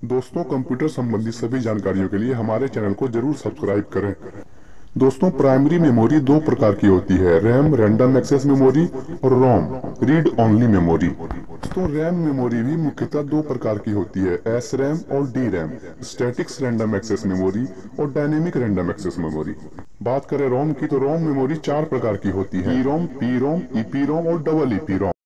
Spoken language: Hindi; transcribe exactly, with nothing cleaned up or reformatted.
दोस्तों, कंप्यूटर संबंधी सभी जानकारियों के लिए हमारे चैनल को जरूर सब्सक्राइब करें। दोस्तों, प्राइमरी मेमोरी दो प्रकार की होती है, रैम रैंडम एक्सेस मेमोरी और रोम रीड ओनली मेमोरी। दोस्तों, रैम मेमोरी भी मुख्यतः दो प्रकार की होती है, एस रैम और D RAM, statics random access memory और डायनेमिक रैंडम एक्सेस मेमोरी। बात करें रोम की तो रोम मेमोरी चार प्रकार की होती है, ई रोम, P ROM, E P ROM और डबल ई पी रोम।